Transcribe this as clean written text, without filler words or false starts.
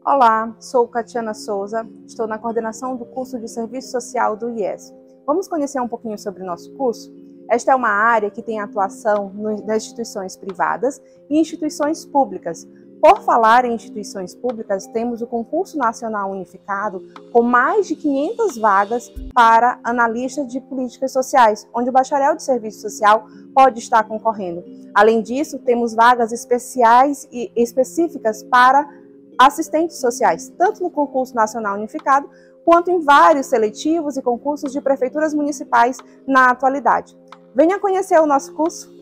Olá, sou Catiana Souza, estou na coordenação do curso de Serviço Social do IES. Vamos conhecer um pouquinho sobre o nosso curso? Esta é uma área que tem atuação nas instituições privadas e instituições públicas. Por falar em instituições públicas, temos o Concurso Nacional Unificado com mais de 500 vagas para analista de políticas sociais, onde o bacharel de serviço social pode estar concorrendo. Além disso, temos vagas especiais e específicas para assistentes sociais, tanto no Concurso Nacional Unificado, quanto em vários seletivos e concursos de prefeituras municipais na atualidade. Venha conhecer o nosso curso!